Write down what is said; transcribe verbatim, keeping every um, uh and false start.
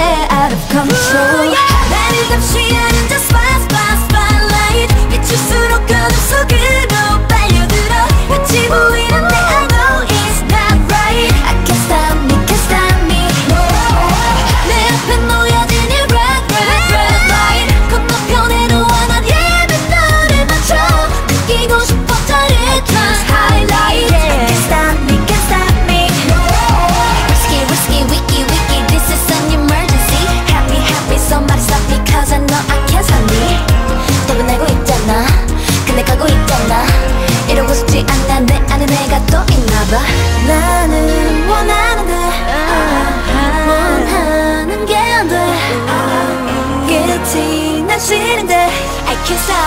out of control. 나를 감시하는 저 spot spot spotlight 비출수록 어둠 속으로 빨려들어 끝이 보이는데 I know it's not right. I can't stop me, can't stop me. 내 앞에 놓여진 이 red red red light 건너편에도 원한 힘은 너를 맞춰 느끼고 싶어 다른 trans highlight. I can't stop me, can't stop me. Risky risky wiki wiki this is an emergency. Happy happy somebody stop me cause I know I can't stop me. 답은 알고 있잖아 근데 가고 있잖아 이러고 싶지 않아 내 안에 내가 또 있나봐. 나는 원하는데 원하는 게 안 돼 끝이 난 싫은데 I can't stop